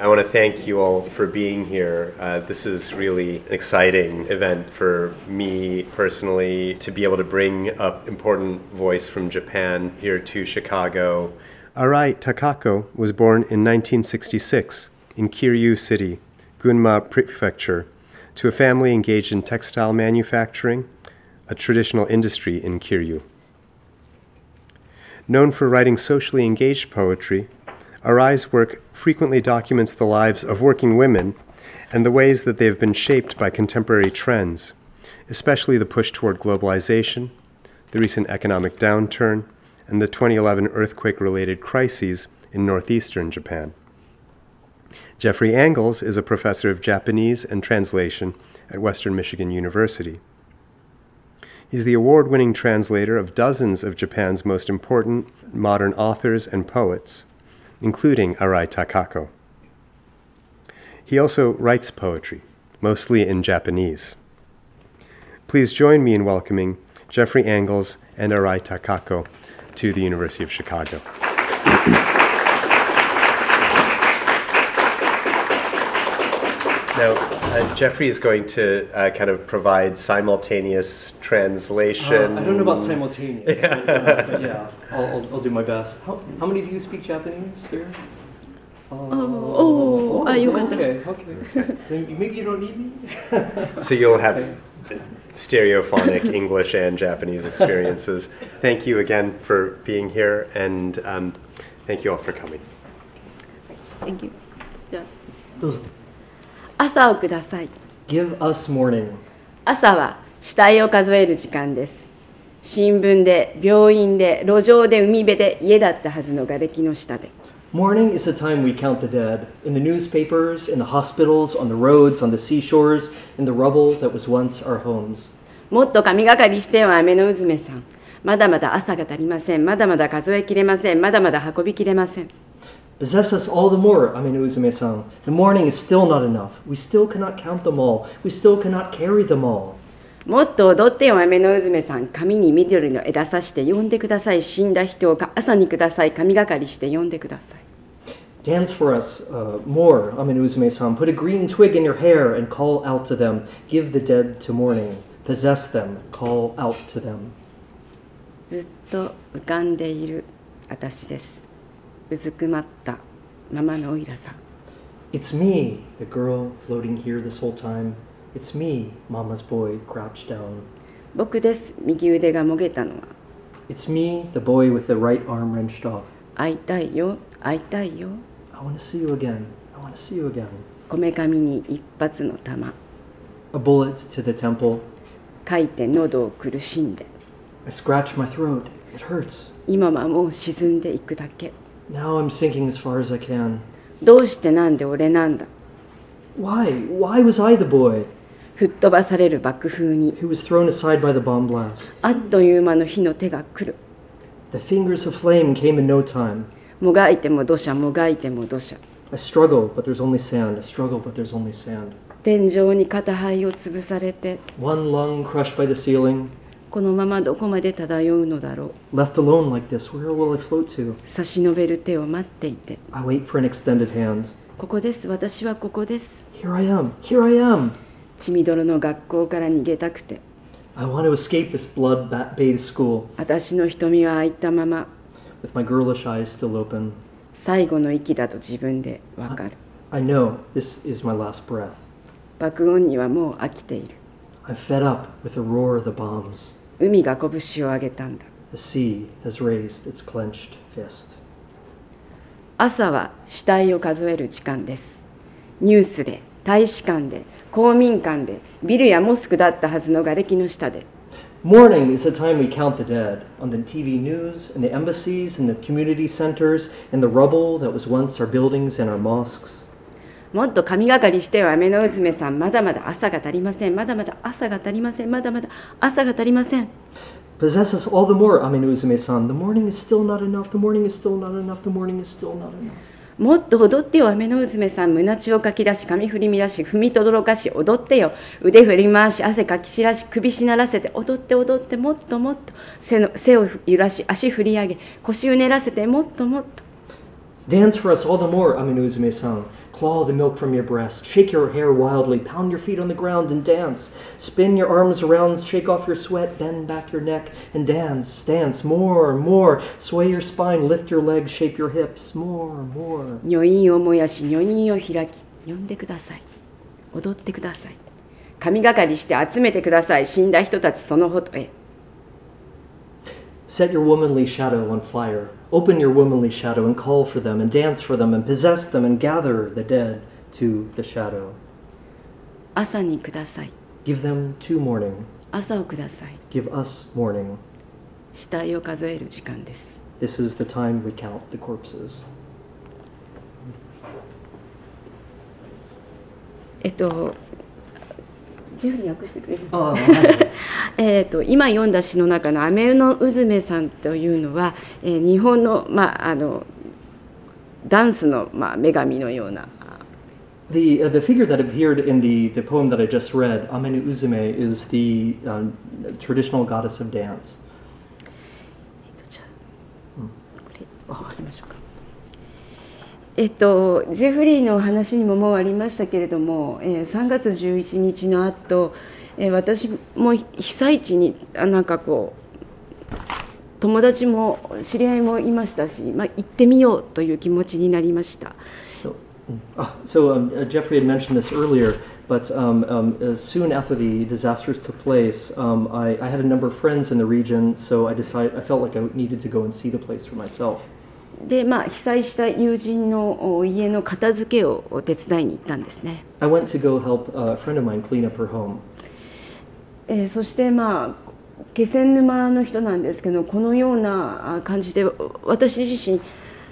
I want to thank you all for being here. This is really an exciting event for me personally to be able to bring up important voice from Japan here to Chicago. Arai Takako was born in 1966 in Kiryu City, Gunma Prefecture, to a family engaged in textile manufacturing, a traditional industry in Kiryu. Known for writing socially engaged poetry, Arai's work frequently documents the lives of working women and the ways that they have been shaped by contemporary trends, especially the push toward globalization, the recent economic downturn, and the 2011 earthquake-related crises in northeastern Japan. Jeffrey Angles is a professor of Japanese and translation at Western Michigan University. He's the award-winning translator of dozens of Japan's most important modern authors and poets, including Arai Takako. He also writes poetry, mostly in Japanese. Please join me in welcoming Jeffrey Angles and Arai Takako to the University of Chicago. Now, Jeffrey is going to kind of provide simultaneous translation. I don't know about simultaneous, but yeah, I'll do my best. How many of you speak Japanese here? Okay. Then maybe you don't need me? So you'll have stereophonic English and Japanese experiences. Thank you again for being here, and thank you all for coming. Thank you. どうぞ。 朝をください。 Give us morning. 朝は死体を数える時間です。新聞で、病院で、路上で、海辺で、家だったはずの瓦礫の下で。 Morning is the time we count the dead. In the newspapers, in the hospitals, on the roads, on the seashores, in the rubble that was once our homes. もっと神がかりしては雨のうずめさん。まだまだ朝が足りません。まだまだ数えきれません。まだまだ運びきれません。 Possess us all the more, Aminu Uzume-san. The morning is still not enough. We still cannot count them all. We still cannot carry them all. もっと踊ってよ、雨のうずめさん。髪に緑の枝さして呼んでください。死んだ人を朝にください。神がかりして呼んでください。 Dance for us more, Aminu Uzume-san. Put a green twig in your hair and call out to them. Give the dead to mourning. Possess them. Call out to them. ずっと浮かんでいる私です。うずくまったままのオイラさん。 It's me, the girl floating here this whole time. It's me, Mama's boy, crouched down. 僕です、右腕がもげたのは。 It's me, the boy with the right arm wrenched off. 会いたいよ、会いたいよ。 I want to see you again. I want to see you again. こめかみに一発の弾。 A bullet to the temple. かいて喉を苦しんで。 I scratch my throat. It hurts. 今はもう沈んでいくだけ。 Now I'm sinking as far as I can. どうしてなんで俺なんだ。 Why? Why was I the boy 吹っ飛ばされる爆風に。 who was thrown aside by the bomb blast? あっという間の火の手が来る。 The fingers of flame came in no time. もがいても土砂、もがいても土砂。 I struggle, but there's only sand. I struggle, but there's only sand. 天井に片肺を潰されて。 One lung crushed by the ceiling. このままどこまで漂うのだろう。 Left alone like this, where will I float to? 差し伸べる手を待っていて。 I wait for an extended hand. ここです、私はここです。 Here I am, here I am. 血みどろの学校から逃げたくて。 I want to escape this blood-bathed school. 私の瞳は開いたまま。 With my girlish eyes still open. 最後の息だと自分でわかる。 I know this is my last breath. 爆音にはもう飽きている。 I'm fed up with the roar of the bombs. 海が拳を上げたんだ。 The sea has raised its clenched fist. 朝は死体を数える時間です。ニュースで、大使館で、公民館で、ビルやモスクだったはずの瓦礫の下で。 Morning is the time we count the dead, on the TV news, in the embassies, in the community centers, in the rubble that was once our buildings and our mosques. もっと神がかりしては雨のうずめさん。まだまだ朝が足りません。まだまだ朝が足りません。まだまだ朝が足りません。 Possess us all the more, Aminu Uzume-san. The morning is still not enough. The morning is still not enough. The morning is still not enough. もっと踊ってよ、雨のうずめさん。胸血をかき出し、髪振り乱し、踏みとどろかし、踊ってよ。腕振り回し、汗かき散らし、首しならせて、踊って踊って、もっともっと。背を揺らし、足振り上げ、腰うねらせて、もっともっと。 Dance for us all the more, Aminu Uzume-san. claw the milk from your breast, shake your hair wildly, pound your feet on the ground and dance. Spin your arms around, shake off your sweat, bend back your neck and dance, dance, more, more. Sway your spine, lift your legs, shape your hips, more, more. 女院を燃やし、女院を開き、呼んでください。踊ってください。神がかりして集めてください。死んだ人たちそのほとへ。 Set your womanly shadow on fire. Open your womanly shadow and call for them and dance for them and possess them and gather the dead to the shadow. 朝にください。 Give them to morning. 朝をください。 Give us morning. 死体を数える時間です。 This is the time we count the corpses. 自由に訳してくれる今読んだ詩の中の「アメウのうずめさん」というのは、日本の、ダンスの、女神のような。 The figure that appeared in the poem that I just read, Amenu Uzume, is the traditional goddess of dance. じゃあこれ分かりましょうか。ジェフリーの話にももうありましたけれども、3月11日の後、私も被災地になんかこう友達も知り合いもいましたし、行ってみようという気持ちになりました。 Jeffrey had mentioned this earlier, but soon after the disasters took place, I had a number of friends in the region, so I felt like I needed to go and see the place for myself. で被災した友人の家の片付けを手伝いに行ったんですね。 I went to go help a friend of mine clean up her home. そして気仙沼の人なんですけど、このような感じで私自身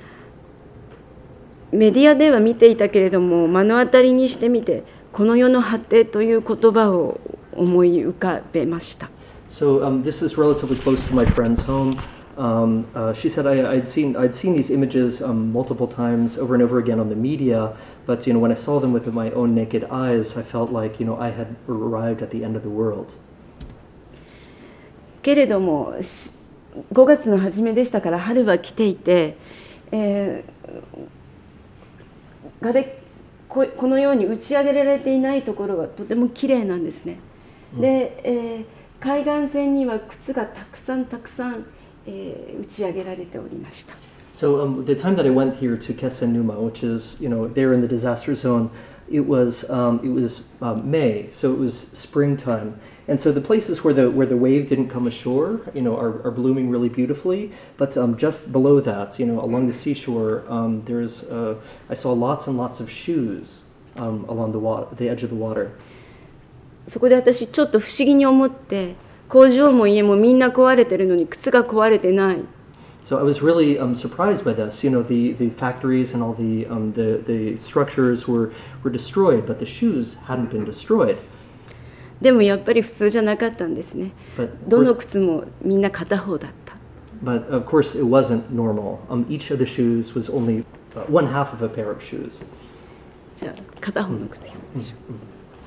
メディアでは見ていたけれども、目の当たりにしてみてこの世の果てという言葉を思い浮かべました。 So this is relatively close to my friend's home. She said I'd seen these images multiple times over and over again on the media, but when I saw them with my own naked eyes, I felt like I had arrived at the end of the world. けれども5月の初めでしたから春は来ていて、このように打ち上げられていないところはとてもきれいなんですね。で、海岸線には靴がたくさん打ち上げられておりました。 So the time that I went here to Kesenuma, which is there in the disaster zone, it was May, so it was springtime, and so the places where the wave didn't come ashore, are blooming really beautifully. But just below that, along the seashore, I saw lots and lots of shoes along the edge of the water. そこで私ちょっと不思議に思って。工場も家もみんな壊れてるのに靴が壊れてない。 So I was really surprised by this. The factories and all the structures were destroyed, but the shoes hadn't been destroyed. でもやっぱり普通じゃなかったんですね。どの靴もみんな片方だった。 But of course it wasn't normal. Each of the shoes was only one half of a pair of shoes. じゃあ片方の靴読みましょう。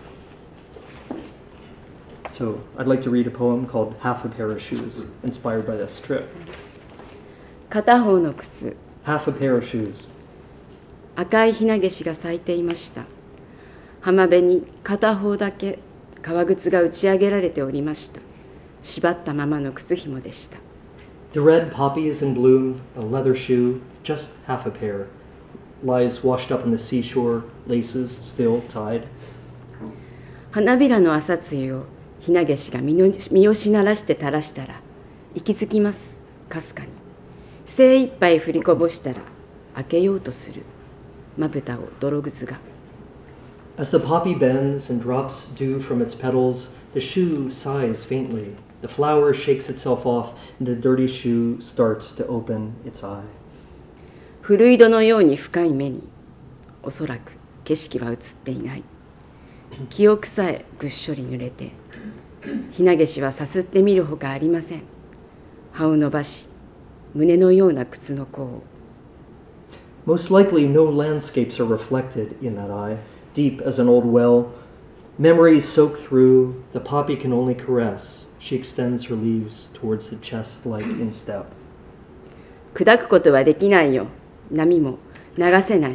So I'd like to read a poem called Half a Pair of Shoes, inspired by this trip. 片方の靴。 Half a pair of shoes. 赤いひなげしが咲いていました。浜辺に片方だけ革靴が打ち上げられておりました。縛ったままの靴紐でした。 The red poppy is in bloom, a leather shoe, just half a pair, lies washed up on the seashore, laces still tied. 花びらの朝露をひなげしが身をしならして垂らしたら息づきますかすかに。精一杯振りこぼしたら開けようとするまぶたを泥ぐずが。 As the poppy bends and drops dew from its petals, the shoe sighs faintly. The flower shakes itself off, and the dirty shoe starts to open its eye. 古井戸のように深い目におそらく景色は映っていない。記憶さえぐっしょり濡れてひなげしはさすってみるほかありません。葉を伸ばし胸のような靴の甲を。 Most likely no landscapes are reflected in that eye, deep as an old well. Memories soak through, the poppy can only caress. She extends her leaves towards the chest like instep. 砕くことはできないよ。波も流せない。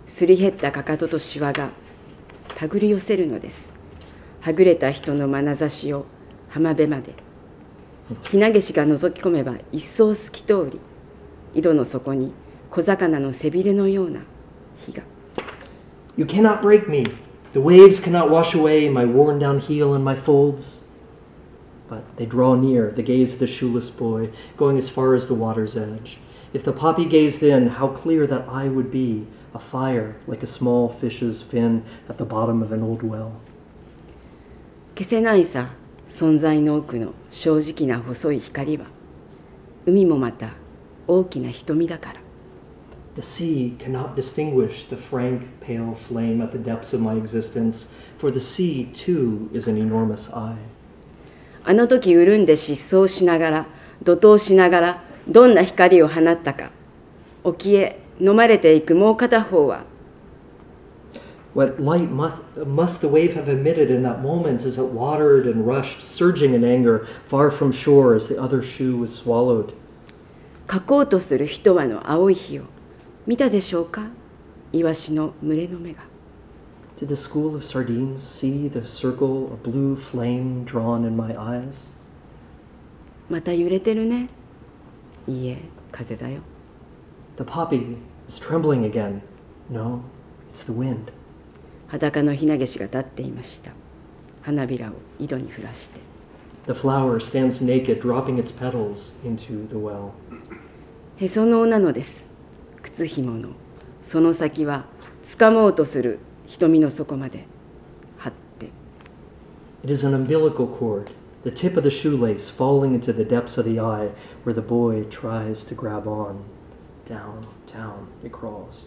すり減ったかかととしわが手繰り寄せるのです。はぐれた人の眼差しを浜辺まで。ひなげしが覗き込めば一層透き通り、井戸の底に小魚の背びれのような火が。 You cannot break me. The waves cannot wash away my worn down heel and my folds. But they draw near, the gaze of the shoeless boy, going as far as the water's edge. If the poppy gazed in, how clear that eye would be, a fire like a small fish's fin at the bottom of an old well. 消せないさ、存在の奥の正直な細い光は、海もまた大きな瞳だから。 The sea cannot distinguish the frank, pale flame at the depths of my existence, for the sea, too, is an enormous eye. あの時潤んで失踪しながら、怒涛しながら、どんな光を放ったか。沖へ飲まれていくもう片方は、 What light must the wave have emitted in that moment as it watered and rushed, surging in anger, far from shore as the other shoe was swallowed. 描こうとする一羽の青い火を見たでしょうか、イワシの群れの目が。 Did the school of sardines see the circle of blue flame drawn in my eyes? また揺れてるね。いいえ、風だよ。 The poppy is trembling again. No, it's the wind. 裸のひなげしが立っていました。花びらを井戸に降らして。 The flower stands naked, dropping its petals into the well. へその緒なのです。靴ひものその先は掴もうとする瞳の底まで張って。 It is an umbilical cord, the tip of the shoelace falling into the depths of the eye where the boy tries to grab on. Down, down, it crawls.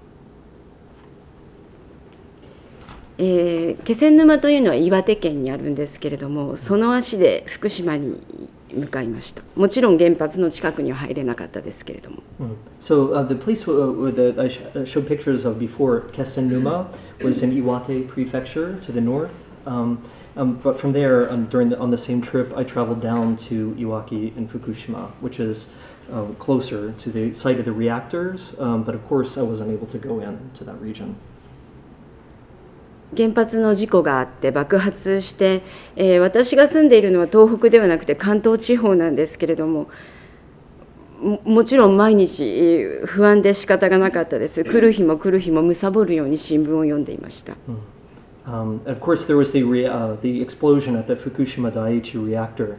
気仙沼というのは岩手県にあるんですけれども、その足で福島に向かいました。もちろん原発の近くには入れなかったですけれども。 So the place that I showed pictures of before, Kesennuma, was in Iwate Prefecture to the north. But from there, on the same trip, I traveled down to Iwaki and Fukushima, which is closer to the site of the reactors. But of course, I wasn't able to go into that region. 原発の事故があって爆発して、私が住んでいるのは東北ではなくて関東地方なんですけれども、もちろん毎日不安で仕方がなかったです。来る日も来る日も貪るように新聞を読んでいました。 Of course, there was the explosion at the Fukushima Daiichi reactor.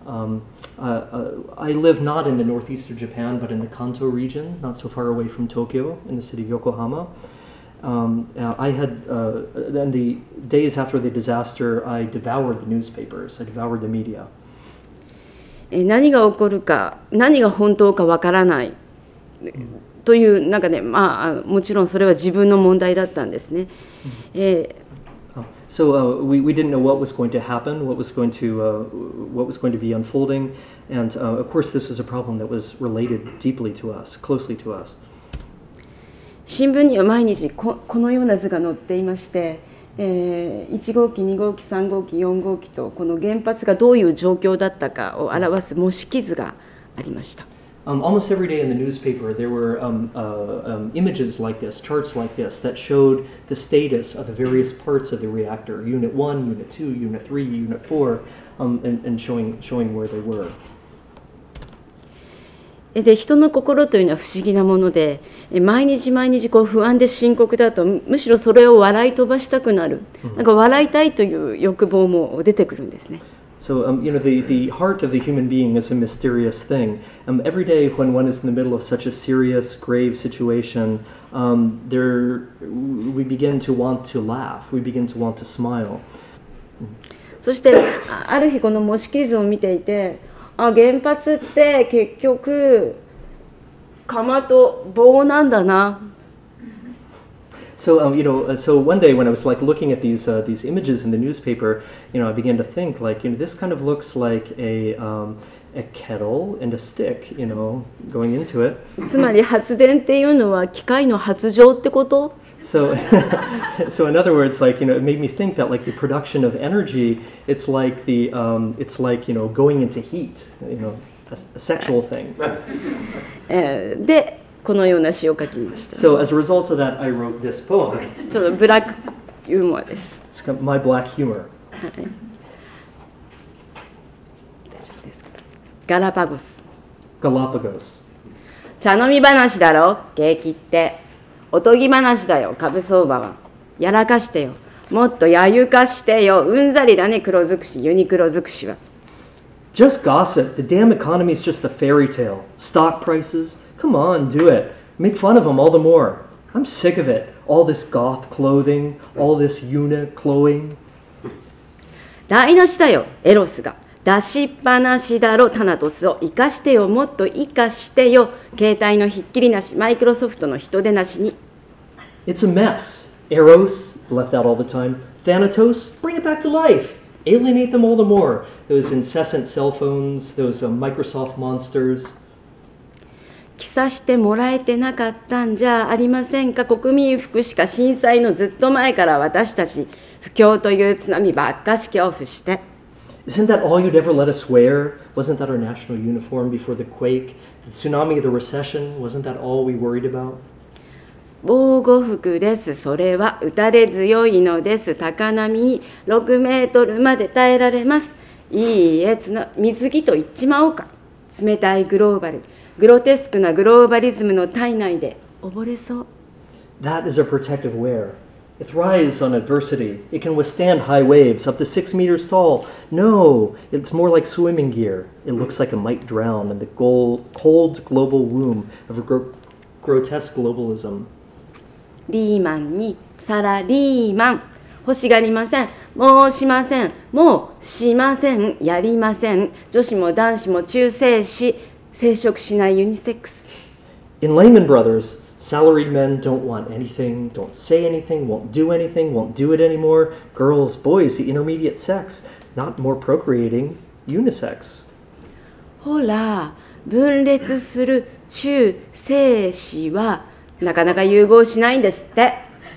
I live not in the northeast of Japan, but in the Kanto region, not so far away from Tokyo, in the city of Yokohama. I had, in the days after the disaster, I devoured the newspapers, I devoured the media. 何が起こるか、何が本当かわからないという中で、もちろんそれは自分の問題だったんですね。 So we didn't know what was going to happen, what was going to be unfolding, and of course this was a problem that was related deeply to us, closely to us. 新聞には毎日このような図が載っていまして、1号機、2号機、3号機、4号機とこの原発がどういう状況だったかを表す模式図がありました。 Almost every day in the newspaper there were images like this, charts like this, that showed the status of the various parts of the reactor, Unit 1, Unit 2, Unit 3, Unit 4, and showing where they were. で人の心というのは不思議なもので、毎日毎日不安で深刻だと、むしろそれを笑い飛ばしたくなる、なんか笑いたいという欲望も出てくるんですね。 So, the heart of the human being is a mysterious thing. Every day when one is in the middle of such a serious, grave situation, we begin to want to laugh, we begin to want to smile. そしてある日この模式図を見ていて、原発って結局釜と棒なんだな。 So so one day when I was looking at these images in the newspaper, I began to think this kind of looks like a kettle and a stick, going into it. つまり発電っていうのは機械の発情ってこと？ So, so in other words, it made me think that the production of energy, it's like going into heat, a sexual thing. で、 このような詩を書きました。 So as a result of that, I wrote this poem. ちょっとブラックユーモアです。 It's got my black humor. はい、大丈夫ですか。ガラパゴス。 Galapagos. 茶飲み話だろ、景気って。おとぎ話だよ、株相場は。やらかしてよ。もっとやゆかしてよ。うんざりだね、黒尽くし、ユニクロ尽くしは。 Just gossip. The damn economy's just a fairy tale. Stock prices. Come on, do it. Make fun of them all the more. I'm sick of it. All this goth clothing, all this Uniqloing. 台無しだよ、エロスが。出しっぱなしだろ、タナトスを。生かしてよ、もっと生かしてよ。携帯のひっきりなし、マイクロソフトの人手なしに。 It's a mess. Eros, left out all the time. Thanatos, bring it back to life. Alienate them all the more. Those incessant cell phones, those Microsoft monsters. 着さしてもらえてなかったんじゃありませんか。国民福祉か震災のずっと前から私たち不況という津波ばっかし恐怖して。 Isn't that all you'd ever let us wear? Wasn't that our national uniform before the quake? The tsunami of the recession? Wasn't that all we worried about? 防護服です。それは打たれ強いのです。高波に6メートルまで耐えられます。いいえ、水着と言っちまおうか。冷たいグローバル、グロテスクなグローバリズムの体内で溺れそう。 That is a protective wear. It thrives on adversity. It can withstand high waves up to 6 meters tall. No, it's more like swimming gear. It looks like it might drown in the cold global womb of grotesque globalism. リーマンにサラリーマン。欲しがりません。もうしません。もうしません。やりません。女子も男子も中性子。生殖しないユニセックス。 In Lehman Brothers, salaried men don't want anything, don't say anything, won't do anything, won't do it anymore. Girls, boys, the intermediate sex, not more procreating, unisex. ほら、分裂する中性子はなかなか融合しないんですって。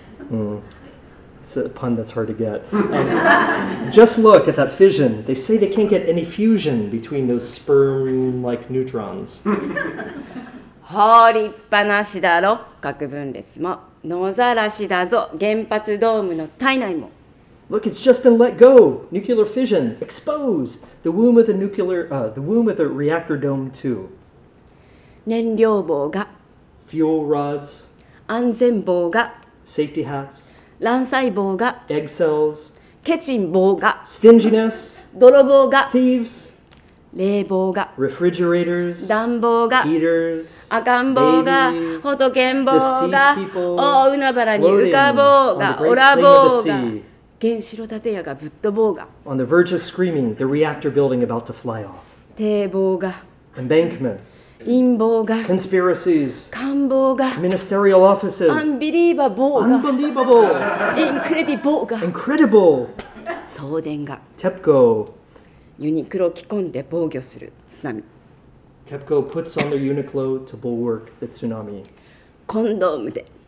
It's a pun that's hard to get. Just look at that fission. They say they can't get any fusion between those sperm-like neutrons. ほりっぱなしだろ、核分裂も。野ざらしだぞ、原発ドームの体内も。 Look, it's just been let go. Nuclear fission exposed. The womb of the reactor dome too. 燃料棒が、 Fuel rods, 安全棒が、 safety hats, 卵細胞が、 egg cells, ケチン棒が、 stinginess, 泥棒が、 thieves, 冷房が、 refrigerators, 暖房が、 heaters, 赤ん坊が、 babies, 仏ん坊が、 deceased people, 大海原に浮かぼう floating が、 on the おら great ぼ plain う of the が、 sea. 原子炉建屋がぶっ飛ぼうが、 On the verge of screaming, the reactor building about to fly off. 堤防が、 Embankments, 陰謀が、 conspiracies, 官房が、 ministerial ア offices. ンビリーバボーが、 Unbelievable, インクレディボーが、 incredible. 東電が、 TEPCO. ユニクロ着込んで防御する津波。 TEPCO puts on their Uniqlo to bulwark the tsunami. コンドームで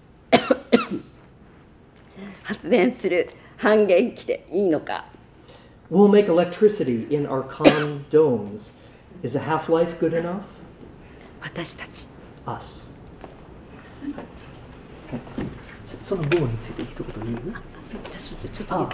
発電する半減機でいいのか。 We'll make electricity in our condoms. Is a half-life good enough? 私たち。 Us. その棒について一言言う？ ちょっと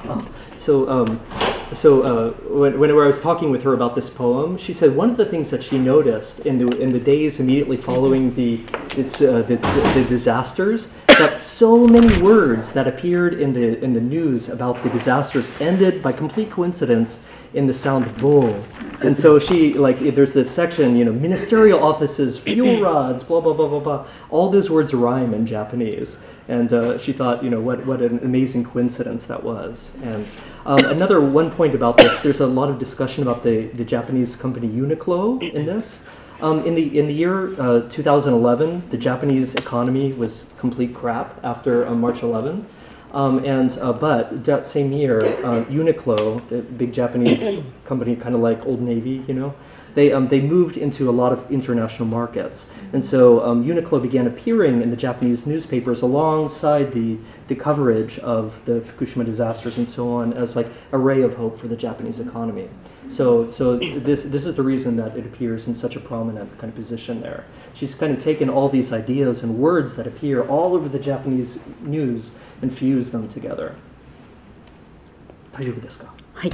Whenever I was talking with her about this poem, she said one of the things that she noticed in the days immediately following the disasters, that so many words that appeared in the news about the disasters ended by complete coincidence in the sound bull. And so there's this section, ministerial offices, fuel rods, blah, blah, blah, blah, blah. All those words rhyme in Japanese. And she thought, what an amazing coincidence that was. And another one point about this, there's a lot of discussion about the Japanese company Uniqlo in this. In the year 2011, the Japanese economy was complete crap after March 11. But that same year, Uniqlo, the big Japanese company kind of like Old Navy, you know. They moved into a lot of international markets. And so Uniqlo began appearing in the Japanese newspapers alongside the coverage of the Fukushima disasters and so on as like a ray of hope for the Japanese economy. So this is the reason that it appears in such a prominent kind of position there. She's kind of taken all these ideas and words that appear all over the Japanese news and fused them together. 大丈夫ですか？ はい。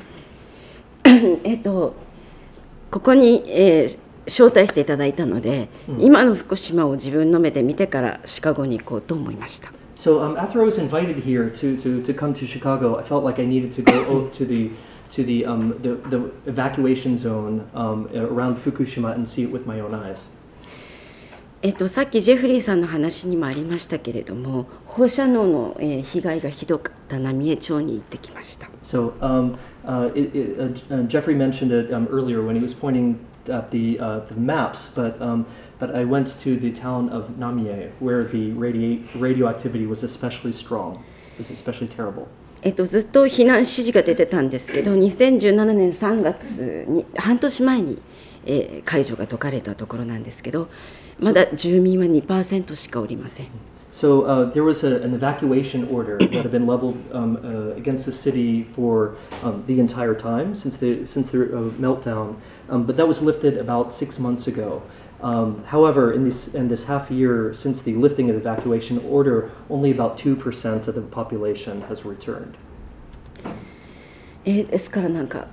ここに、招待していただいたので、今の福島を自分の目で見てからシカゴに行こうと思いました。 So after I was invited here to come to Chicago, I felt like I needed to go to the evacuation zone around Fukushima and see it with my own eyes. さっきジェフリーさんの話にもありましたけれども、放射能の、被害がひどかった浪江町に行ってきました。 So Jeffrey mentioned it earlier when he was pointing at the maps, but I went to the town of Namie where the radioactivity was especially strong, was especially terrible. ずっと避難指示が出てたんですけど、2017年3月に半年前に、解除が解かれたところなんですけど、まだ住民は 2% しかおりません。 So there was an evacuation order that had been leveled against the city for the entire time since the meltdown, but that was lifted about 6 months ago. However, in this half year since the lifting of the evacuation order, only about 2% of the population has returned. ですからなんか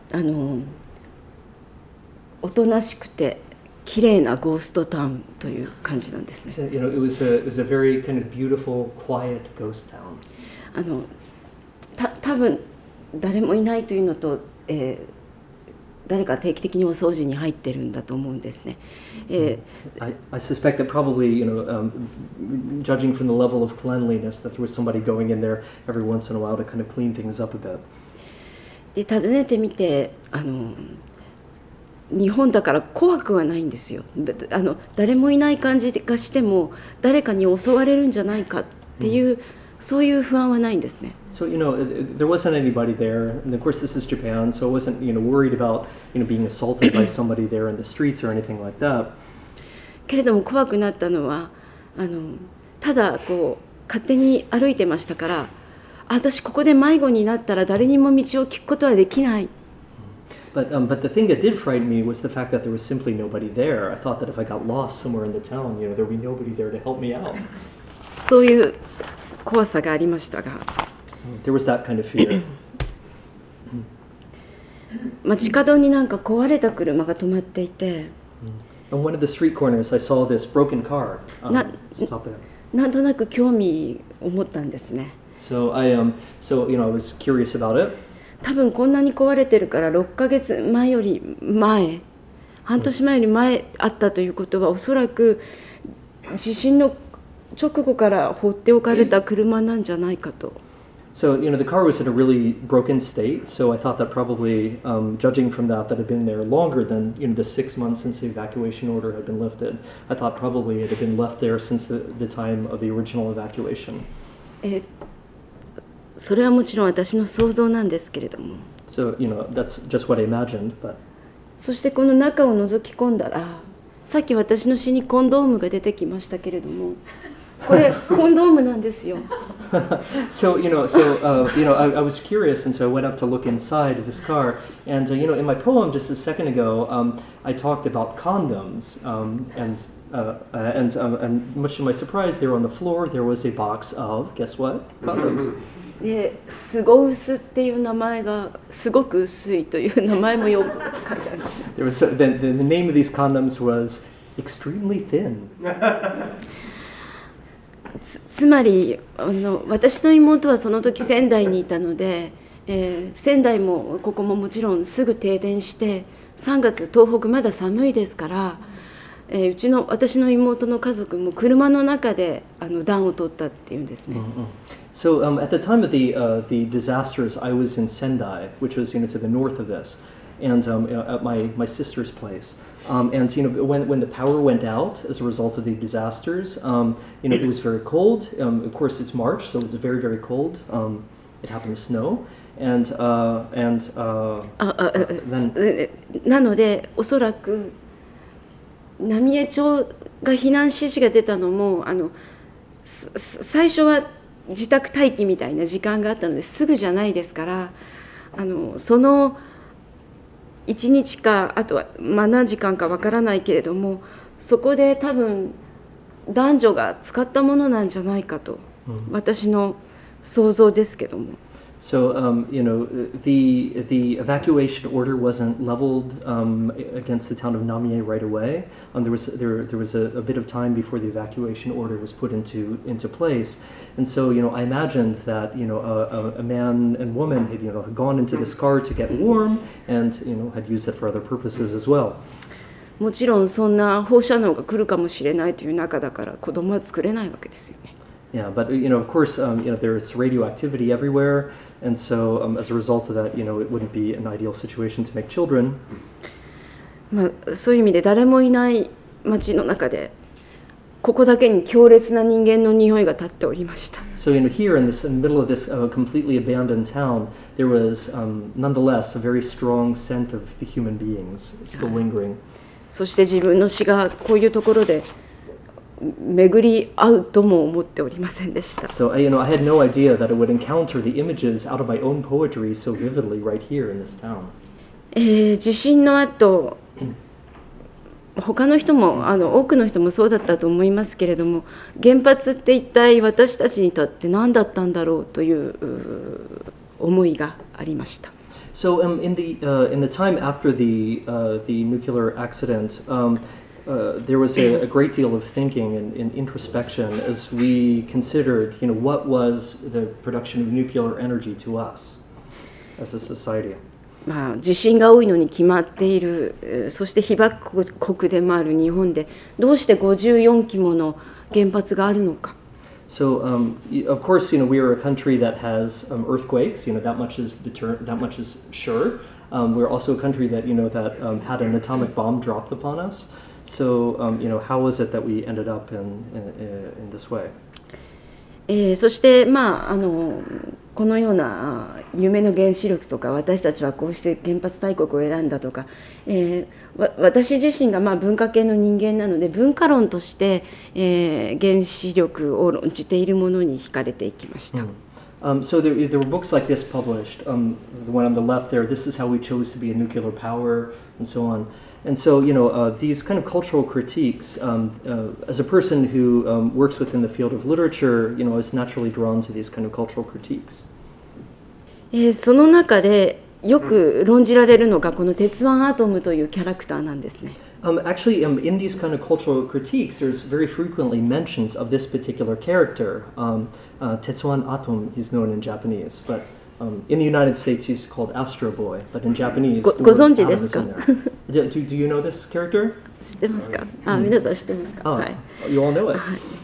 おとなしくて綺麗なゴーストタウンという感じなんですね。 So, you know, it was a very kind of beautiful, quiet ghost town. 多分誰もいないというのと、誰か定期的にお掃除に入ってるんだと思うんですね。 I suspect that probably, you know, judging from the level of cleanliness, that there was somebody going in there every once in a while to kind of clean things up a bit. で訪ねてみて日本だから怖くはないんですよ。誰もいない感じがしても誰かに襲われるんじゃないかっていう、そういう不安はないんですね。 So, you know, there wasn't anybody there, and of course this is Japan, so I wasn't, you know, worried about, you know, being assaulted by somebody there in the streets or anything like that. けれども怖くなったのはただこう勝手に歩いてましたから、私ここで迷子になったら誰にも道を聞くことはできない。 But the thing that did frighten me was the fact that there was simply nobody there. I thought that if I got lost somewhere in the town, you know, there would be nobody there to help me out. そういう怖さがありましたが、 There was that kind of fear. 街角になんか壊れた車が止まっていて、 On one of the street corners, I saw this broken car. Stop there. なんとなく興味を持ったんですね。 So so you know, I was curious about it. 多分こんなに壊れてるから6ヶ月前より前、半年前より前あったということはおそらく地震の直後から放っておかれた車なんじゃないかと。 So, you know, the car was in a really broken state, so I thought that probably, judging from that had been there longer than, you know, the 6 months since the evacuation order had been lifted, I thought probably it had been left there since the time of the original evacuation. それはもちろん私の想像なんですけれども。 So, you know, that's just what I imagined, but... そしてこの中を覗き込んだら、さっき私の詩にコンドームが出てきましたけれども、これコンドームなんですよ。 So, you know, I was curious, and so I went up to look inside of this car, and you know, in my poem just a second ago, I talked about condoms, and much to my surprise, there on the floor there was a box of, guess what? Condoms. で、すご薄っていう名前がすごく薄いという名前もよく書いてあります。 There was the name of these condoms was extremely thin. つまり私の妹はその時仙台にいたので、仙台もここももちろんすぐ停電して3月東北まだ寒いですから、私の妹の家族も車の中で暖を取ったっていうんですね。 So at the time of the disasters, I was in Sendai, which was, you know, to the north of this, and at my sister's place. And you know, when the power went out as a result of the disasters, you know, it was very cold. Of course, it's March, so it was very, very cold. It happened to snow, なのでおそらく浪江町が避難指示が出たのも最初は自宅待機みたいな時間があったのですぐじゃないですからその1日かあとは何時間かわからないけれどもそこで多分男女が使ったものなんじゃないかと、私の想像ですけども。 So, the evacuation order wasn't leveled against the town of Namie right away. There was a bit of time before the evacuation order was put into place, and so I imagined that a man and woman had gone into this car to get warm and had used it for other purposes as well. もちろんそんな放射能が来るかもしれないという中だから子供は作れないわけですよね。 Yeah, but of course, there's radioactivity everywhere, and so as a result of that, it wouldn't be an ideal situation to make children. そういう意味で誰もいない町の中でここだけに強烈な人間の匂いが立っておりました。 So here in the middle of this completely abandoned town, there was nonetheless a very strong scent of the human beings still lingering. そして自分の死がこういうところで巡り合うとも思っておりませんでした。 So I had no idea that it would encounter the images out of my own poetry so vividly right here in this town. 地震の後、他の人も多くの人もそうだったと思いますけれども、原発って一体私たちにとって何だったんだろうという思いがありました。 So in the time after the nuclear accident, there was a great deal of thinking and introspection as we considered, what was the production of nuclear energy to us as a society. 地震が多いのに決まっている、そして被爆国でもある日本でどうして54基もの原発があるのか。 So of course, we are a country that has earthquakes. That much is sure. We're also a country that that had an atomic bomb dropped upon us. So how was it that we ended up in this way? そしてこのような夢の原子力とか私たちはこうして原発大国を選んだとか、私自身が文化系の人間なので文化論として、原子力を論じているものに惹かれていきました。 So there were books like this published. The one on the left there, this is how we chose to be a nuclear power, and so on. And so, these kind of cultural critiques, as a person who works within the field of literature, I was naturally drawn to these kind of cultural critiques. その中でよく論じられるのがこの鉄腕アトムというキャラクターなんですね。 Actually, in these kind of cultural critiques, there's very frequently mentions of this particular character. Tetsuan Atom, he's known in Japanese, but in the United States, he's called Astro Boy, but in Japanese, ご存知ですか？ Do you know this character? 知ってますか？皆さん知ってますか？はい。 You all know it.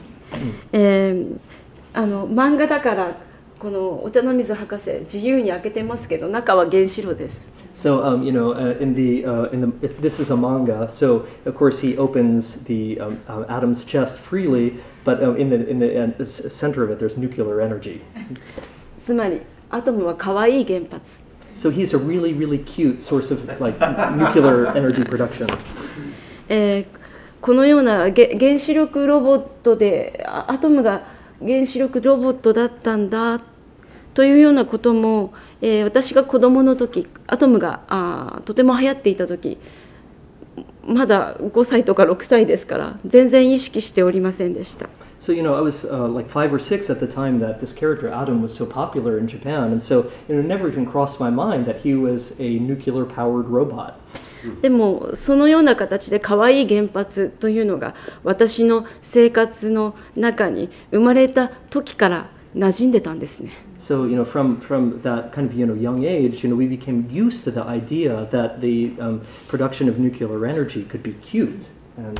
漫画だからこのお茶の水博士自由に開けてますけど中は原子炉です。 So this is a manga. So of course he opens the atom's chest freely, but in the center of it there's nuclear energy. つまりアトムは可愛い原発。 So he's a really cute source of like nuclear energy production. このような原子力ロボットでアトムが原子力ロボットだったんだというようなことも、私が子どもの時アトムがとても流行っていた時まだ5歳とか6歳ですから全然意識しておりませんでした。 So I was like 5 or 6 at the time that this character Atom was so popular in Japan, and so it never even crossed my mind that he was a nuclear-powered robot. でもそのような形で可愛い原発というのが私の生活の中に生まれた時から馴染んでたんですね。 So from that kind of young age, we became used to the idea that the production of nuclear energy could be cute and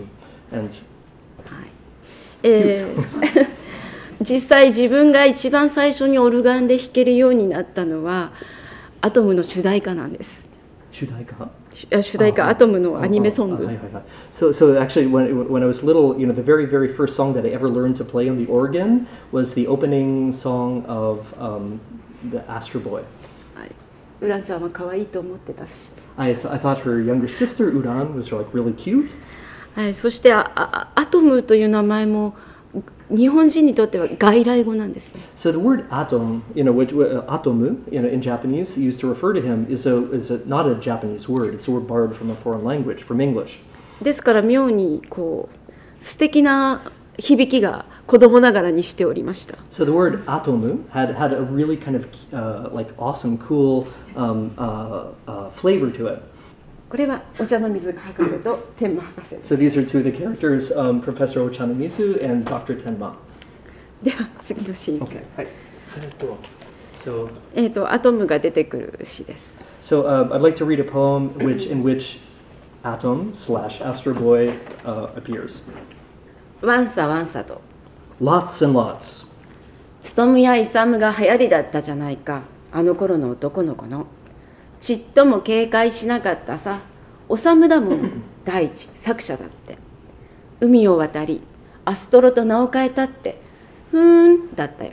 実際自分が一番最初にオルガンで弾けるようになったのはアトムの主題歌なんです。主題歌アトムのアニメソング。 So actually when I was little, the very first song that I ever learned to play on the organ was the opening song of the Astro Boy. はい、ウランちゃんは可愛いと思ってたし、 I thought her younger sister Uran was like really cute. はい、そしてアトムという名前も日本人にとっては外来語なんですね。 So the word atom, atomu, in Japanese, used to refer to him, is not a Japanese word. It's a word borrowed from a foreign language, from English. ですから妙にこう素敵な響きが子供ながらにしておりました。 So the word atomu had a really kind of like awesome, cool flavor to it. これはお茶の水博士と天満博士です。 So these are two of the characters, Professor Ochanomizu and Dr. Tenma. では次のシーン。 Okay. Hi. So, アトムが出てくる詩です。 so I'd like to read a poem in which Atom / Astro Boy appears. ワンサワンサと。 Lots and lots. ツトムやイサムが流行りだったじゃないか、あの頃の男の子の。ちっとも警戒しなかったさ、オサムだもん、第一作者だって。海を渡り、アストロと名を変えたって、だったよ。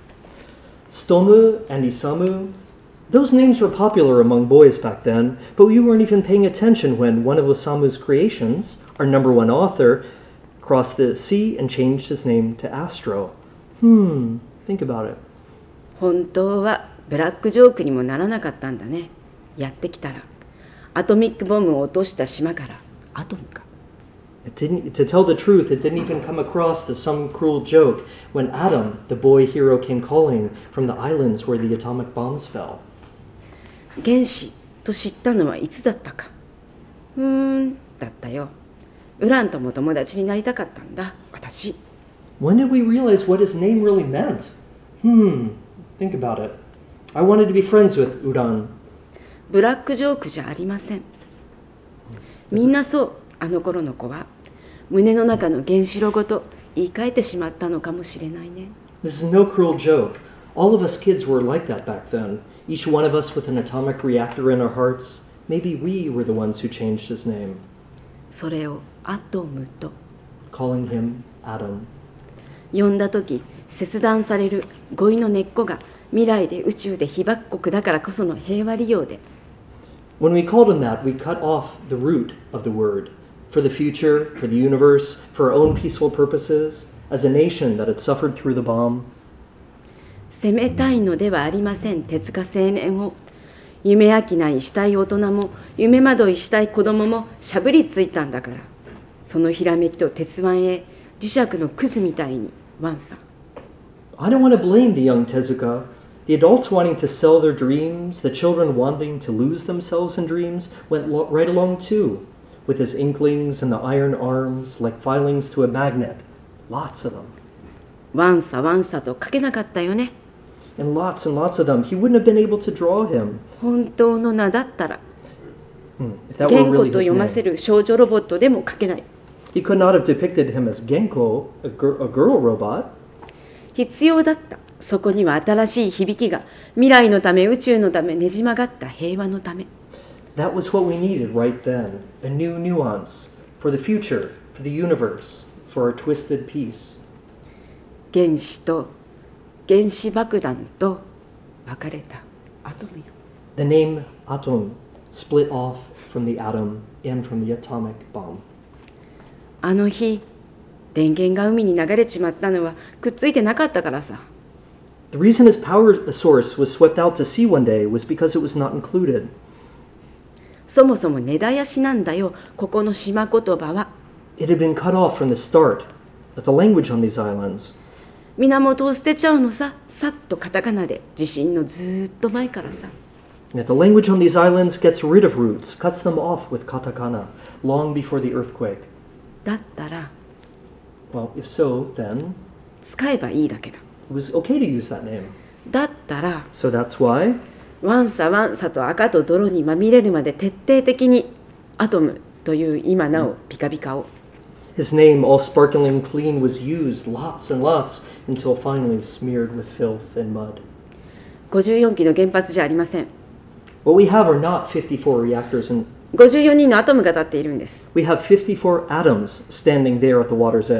Stomu and Isamu, those names were popular among boys back then, but we weren't even paying attention when one of Osamu's creations, our number one author, crossed the sea and changed his name to Astro. Think about it. 本当はブラックジョークにもならなかったんだね。やってきたら、アトミックボムを落とした島からアトムか。 To tell the truth, it didn't even come across to some cruel joke when Atom, the boy hero, came calling from the islands where the atomic bombs fell. 原子と知ったのはいつだったか。だったよ。ウランとも友達になりたかったんだ、私。 When did we realize what his name really meant? Think about it. I wanted to be friends with Uran. ブラックジョークじゃありません。みんなそう、あの頃の子は。胸の中の原子炉ごと言い換えてしまったのかもしれないね。 This is no cruel joke. All of us kids were like that back then. Each one of us with an atomic reactor in our hearts. Maybe we were the ones who changed his name. それをアトムと Calling him Atom. 呼んだ時、切断される語彙の根っこが未来で宇宙で被爆国だからこその平和利用で。 When we called him that, we cut off the root of the word. For the future, for the universe, for our own peaceful purposes, as a nation that had suffered through the bomb. 責めたいのではありません、手塚青年を。夢飽きないしたい大人も、夢惑いしたい子供もしゃぶりついたんだから。そのひらめきと鉄腕へ磁石のクズみたいにワンさ。 I don't want to blame the young Tezuka. The adults wanting to sell their dreams, the children wanting to lose themselves in dreams, went right along too, with his inklings and the iron arms, like filings to a magnet. Lots of them. ワンサワンサと書けなかったよね。 And lots of them. He wouldn't have been able to draw him. 本当の名だったら、 If that 言 were 語 really と his 読ませ name. る少女ロボットでも書けない。 He could not have depicted him as Genko, a girl robot. 必要だった。そこには新しい響きが未来のため宇宙のためねじ曲がった平和のため。 That was what we needed right then. A new nuance for the future, for the universe, for our twisted peace. 原子と原子爆弾と分かれたアトムよ。 The name Atom split off from the atom and from the atomic bomb. あの日、電源が海に流れちまったのはくっついてなかったからさ。 The reason his power source was swept out to sea one day was because it was not included. そもそも根絶やしなんだよ、ここの島言葉は。 It had been cut off from the start of the language on these islands. 源を捨てちゃうのさ、さっとカタカナで、地震のずーっと前からさ。 And that the language on these islands gets rid of roots, cuts them off with katakana, long before the earthquake. だったら、 Well, if so, then 使えばいいだけだ。 it was okay to use that name. だったら、 So that's why ワンサワンサと赤と泥にまみれるまで徹底的にアトムという今なおピカピカを。 his name, all sparkling clean, was used lots and lots until finally smeared with filth and mud. 54基の原発じゃありません。 What we have are not 54 reactors, and 54人のアトムが立っているんです。 we have 54 atoms standing there at the water's edge.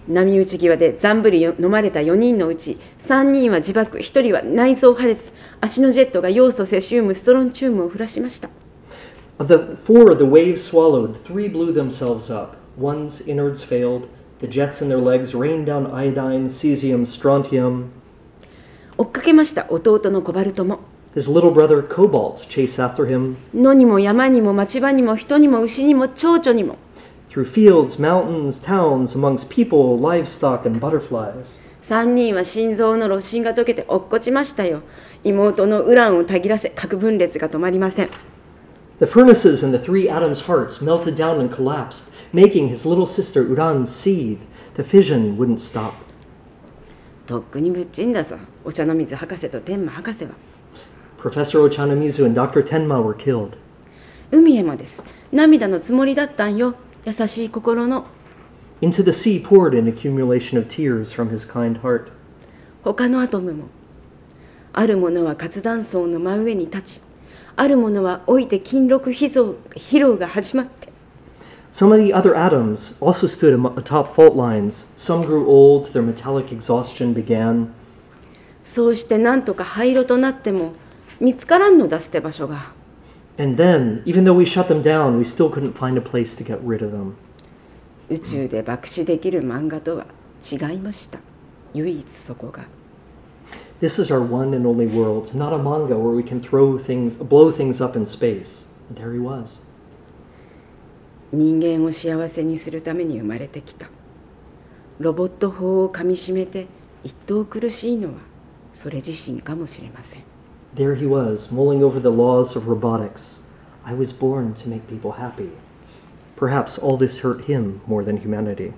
波打ち際でざんぶり飲まれた4人のうち3人は自爆、1人は内臓破裂、足のジェットがヨウ素、セシウム、ストロンチウムを降らしました。 Of the four the waves swallowed, three blew themselves up. One's innards failed. The jets in their legs rained down iodine, cesium, strontium. 追っかけました弟のコバルトも。 His little brother Cobalt chased after him. 野にも山にも町場にも人にも牛にも蝶々にも。 Through fields, mountains, towns, amongst people, livestock, and butterflies. 3人は心臓の炉心が溶けて落っこちましたよ。妹のウランをたぎらせ核分裂が止まりません。 The furnaces in the three atoms' hearts melted down and collapsed, making his little sister Uran seethe. The fission wouldn't stop. とっくにぶっちんださ。お茶の水博士と天馬博士は。 Professor Ochanomizu and Dr. Tenma were killed. 海へもです。涙のつもりだったんよ。優しい心の。 Into the sea poured an accumulation of tears from his kind heart. 他のアトムも。あるものは活断層の真上に立ち、あるものは老いて金録疲労が始まって。 Some of the other atoms also stood atop fault lines. Some grew old, their metallic exhaustion began. そうしてなんとか灰色となっても見つからんのだ捨て場所が。 And then, even though we shut them down, we still couldn't find a place to get rid of them. 宇宙で爆死できる漫画とは違いました。唯一そこが。 This is our one and only world, not a manga where we can blow things up in space. And there he was. 人間を幸せにするために生まれてきた。ロボット法をかみしめて一等苦しいのはそれ自身かもしれません。 There he was, mulling over the laws of robotics. I was born to make people happy. Perhaps all this hurt him more than humanity.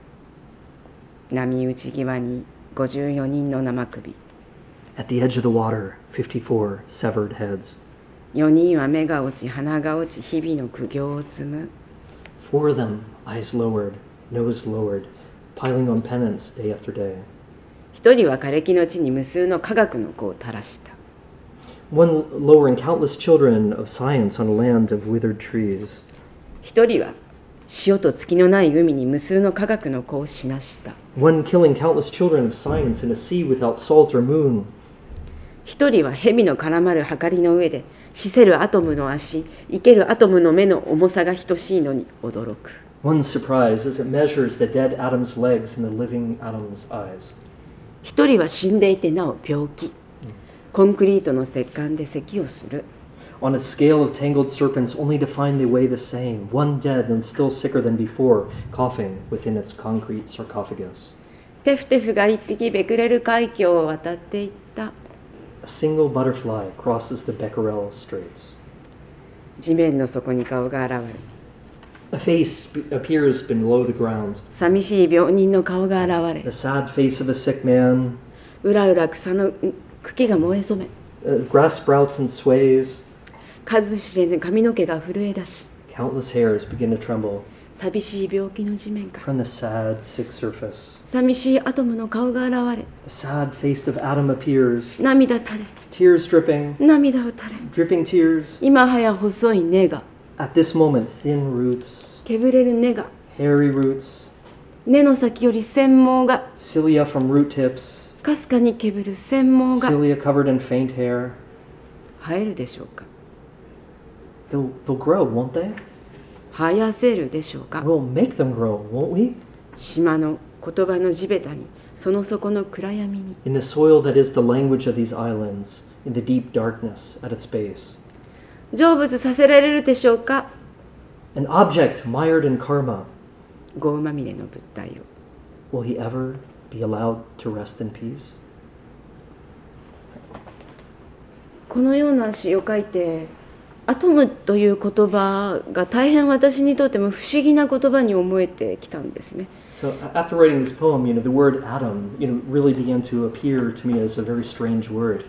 波打ち際に54人の生首。 At the edge of the water, 54 severed heads. 4人は目が落ち、鼻が落ち、日々の苦行を積む。 4 of them, eyes lowered, nose lowered, piling on penance day after day. 1人は枯れ木の地に無数の科学の子を垂らした。 One lowering countless children of science on a land of withered trees. 1人は潮と月のない海に無数の科学の子を死なした。 One killing countless children of science in a sea without salt or moon. 1人は蛇の絡まるはかりの上で死せるアトムの足、生けるアトムの目の重さが等しいのに驚く。 One surprise as it measures the dead atom's legs and the living atom's eyes. 1人は死んでいてなお病気。コンクリートの石棺で咳をする。 On a scale of tangled serpents, only to find they weigh the same. One dead and still sicker than before, coughing within its concrete sarcophagus. テフテフが1匹ベクレル海峡を渡っていった。 A single butterfly crosses the Becquerel Straits. 地面の底に顔が現れる。 A face appears below the ground. 寂しい病人の顔が現れ The る。 sad face of a sick man. うらうら草の茎が燃え染め、 Grass sprouts and sways. 数知れぬ髪の毛が震え出し、 Countless hairs begin to tremble 寂しい病気の地面から from the sad, sick surface. 寂しいアトムの顔が現れ、 The sad face of Atom appears. 涙垂れ、 Tears dripping, 涙を垂れ、 dripping tears. 今はや細い根が、 At this moment, thin roots, けぶれる根が、 hairy roots, 根の先より繊毛が、 cilia from root tips, かすかにけぶる繊毛が cilia covered in faint hair. 生えるでしょうか。 They'll grow, won't they? 生やせるでしょうか。 We'll make them grow, won't we? 島の言葉の地べたに、その底の暗闇に、 In the soil that is the language of these islands, in the deep darkness at its base. 成仏させられるでしょうか。 An object mired in karma, 業まみれの物体を。 will he ever be allowed to rest in peace? このような詩を書いて、アトムという言葉が大変私にとっても不思議な言葉に思えてきたんですね。 So after writing this poem, the word atom, really began to appear to me as a very strange word.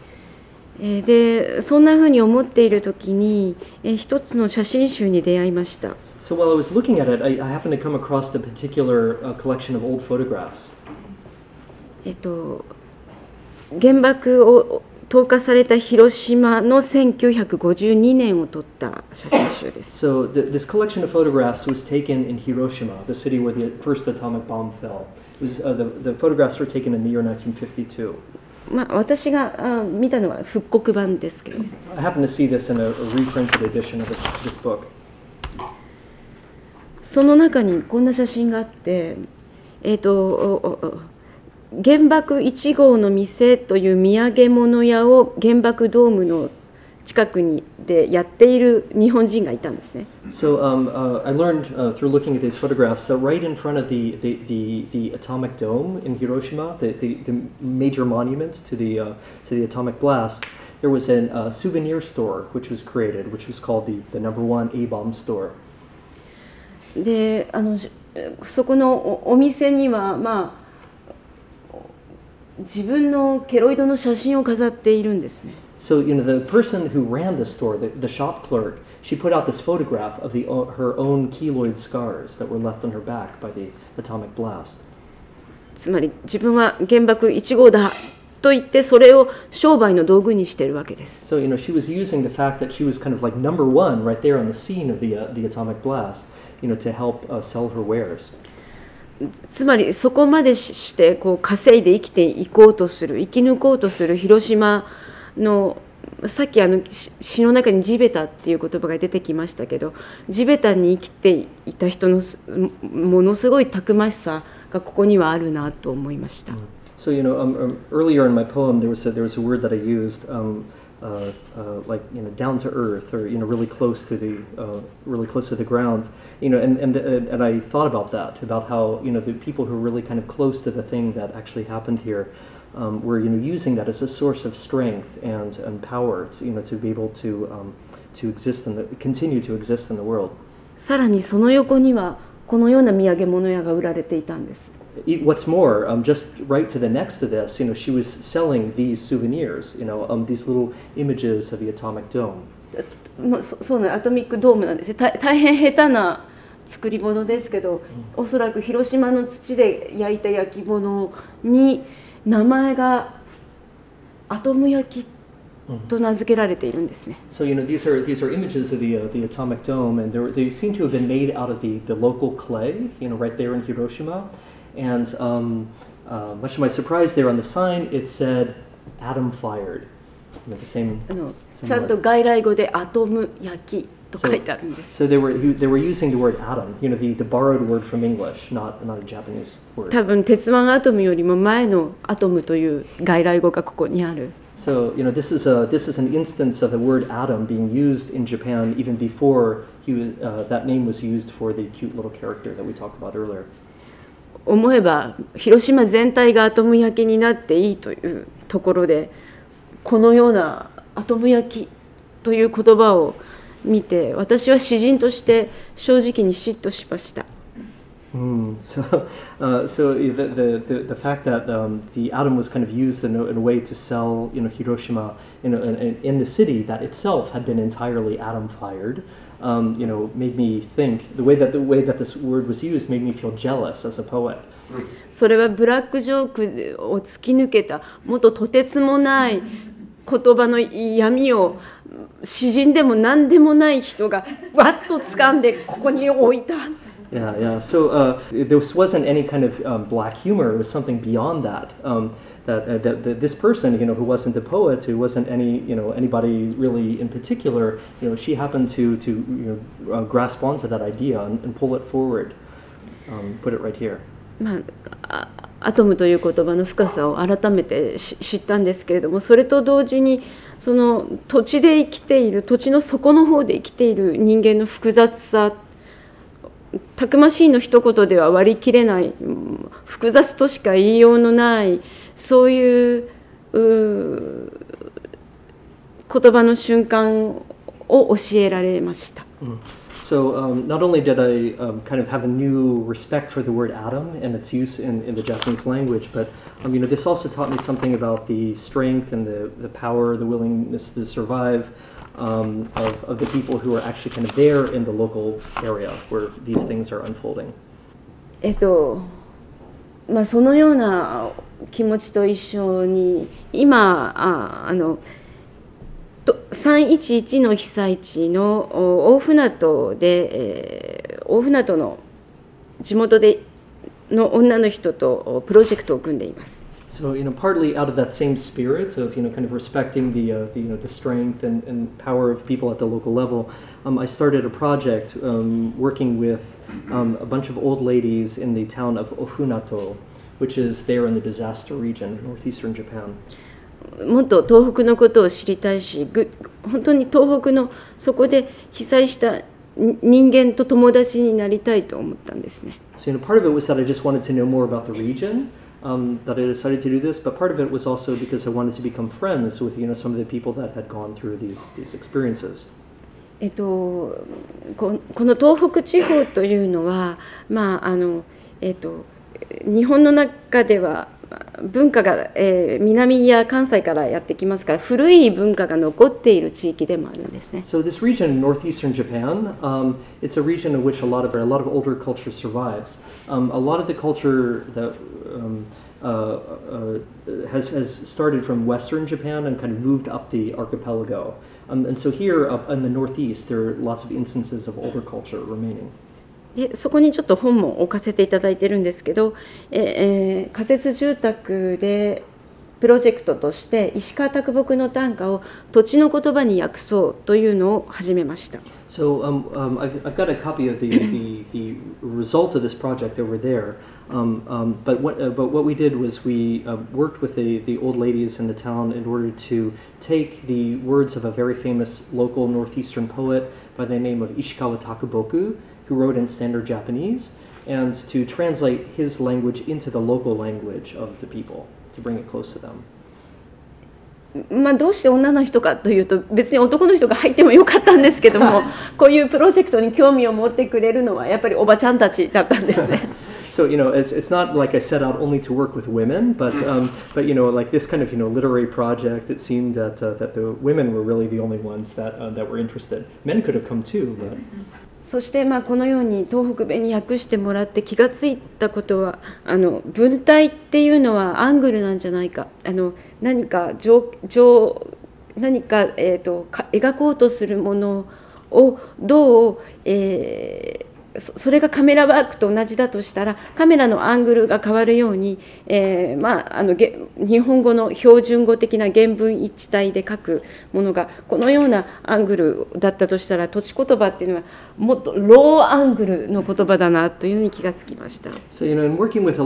で、そんなふうに思っている時に、一つの写真集に出会いました。 So while I was looking at it, I happened to come across the particular collection of old photographs. 原爆を投下された広島の1952年を撮った写真集です。 So this collection of photographs was taken in Hiroshima, the city where the first atomic bomb fell. It was, the photographs were taken in the year 1952. 私が見たのは復刻版ですけど。 I happened to see this in a reprinted edition of this book. その中にこんな写真があって、原爆1号の店という土産物屋を原爆ドームの近くにでやっている日本人がいたんですね。 So I learned through looking at these photographs that right in front of the atomic dome in Hiroshima, the major monument to the atomic blast, there was a souvenir store which was created, which was called the number one A-bomb store. で、そこのお店には自分のケロイドの写真を飾っているんですね。 So, the person who ran the store, the shop clerk, she put out this photograph of her own keloid scars that were left on her back by the atomic blast. つまり自分は原爆1号だと言ってそれを商売の道具にしているわけです。 So, she was using the fact that she was kind of like number one right there on the scene of the atomic blast, to help sell her wares. つまりそこまでして稼いで生きていこうとする、生き抜こうとする広島の、さっき詩の中に地べたっていう言葉が出てきましたけど、地べたに生きていた人のものすごいたくましさがここにはあるなと思いました。 So earlier in my poem there was a word that I used, like down to earth, or really close to the ground, and I thought about that, about how the people who are really kind of close to the thing that actually happened here, were using that as a source of strength and power, to be able to exist continue to exist in the world. さらにその横にはこのような土産物屋が売られていたんです。 What's more, just right to the next to this, she was selling these souvenirs, these little images of the atomic dome. そうね、アトミックドームなんですね。大変下手な作り物ですけど、おそらく広島の土で焼いた焼き物に名前がアトム焼きと名付けられているんですね。 So these are images of the atomic dome, and they seem to have been made out of the local clay, right there in Hiroshima. And much to my surprise, there on the sign it said "atom fired." The same. ちゃんと外来語でアトム焼きと書いてあるんです。 So they were using the word atom, the borrowed word from English, not a Japanese word. 多分鉄腕アトムよりも前のアトムという外来語がここにある。 So this is an instance of the word atom being used in Japan even before that name was used for the cute little character that we talked about earlier. 思えば広島全体がアトム焼きになっていいというところで、このようなアトム焼きという言葉を見て、私は詩人として正直に嫉妬しました。 So the fact that the atom was kind of used in a way to sell Hiroshima in the city that itself had been entirely atom fired, made me think the way that this word was used made me feel jealous as a poet. それはブラックジョークを突き抜けたもっととてつもない言葉の闇を詩人でも何でもない人がわっと掴んでここに置いた。 Yeah. So this wasn't any kind of black humor. It was something beyond that. That this person, who wasn't a poet, who wasn't anybody really in particular, she happened to grasp onto that idea and pull it forward, put it right here. アトムという言葉の深さを改めて知ったんですけれども、それと同時にその土地で生きている、土地の底の方で生きている人間の複雑さ、たくましいの一言では割り切れない、複雑としか言いようのない、そういう言葉の瞬間を教えられました。 So not only did I kind of have a new respect for the word atom and its use in the Japanese language, but this also taught me something about the strength and the power, the willingness to survive of the people who are actually kind of there in the local area where these things are unfolding. そのような気持ちと一緒に今311の被災地の大船渡で、大船渡の地元での女の人とプロジェクトを組んでいます。 So, partly out of that same spirit of, kind of respecting the strength and power of people at the local level, I started a project working with a bunch of old ladies in the town of Ofunato, which is there in the disaster region, northeastern Japan. もっと東北のことを知りたいし、本当に東北のそこで被災した人間と友達になりたいと思ったんですね。 So, part of it was that I just wanted to know more about the region. That I decided to do this, but part of it was also because I wanted to become friends with some of the people that had gone through these experiences. この東北地方というのは、日本の中では文化が、南や関西からやってきますから古い文化が残っている地域でもあるんですね。 So this region, northeastern Japan, it's a region in which a lot of older culture survives. A lot of the culture that has started from western Japan and kind of moved up the archipelago. And so here up in the northeast, there are lots of instances of older culture remaining. でそこにちょっと本も置かせていただいてるんですけど、仮設住宅でプロジェクトとして石川啄木の短歌を土地の言葉に訳そうというのを始めました。 So I've got a copy of the result of this project over there. But what we did was we worked with the old ladies in the town in order to take the words of a very famous local northeastern poet by the name of Ishikawa Takuboku, who wrote in standard Japanese, and to translate his language into the local language of the people, to bring it close to them. どうして女の人かというと別に男の人が入ってもよかったんですけどもこういうプロジェクトに興味を持ってくれるのはやっぱりおばちゃんたちだったんですね。 So it's not like I set out only to work with women, but like this kind of literary project, it seemed that the women were really the only ones that were interested. Men could have come too, but. そしてこのように東北弁に訳してもらって気がついたことは文体っていうのはアングルなんじゃないか何か描こうとするものをどう、それがカメラワークと同じだとしたらカメラのアングルが変わるように、日本語の標準語的な原文一体で書くものがこのようなアングルだったとしたら土地言葉っていうのはもっとローアングルの言葉だなというのに気がつきました。 So in working with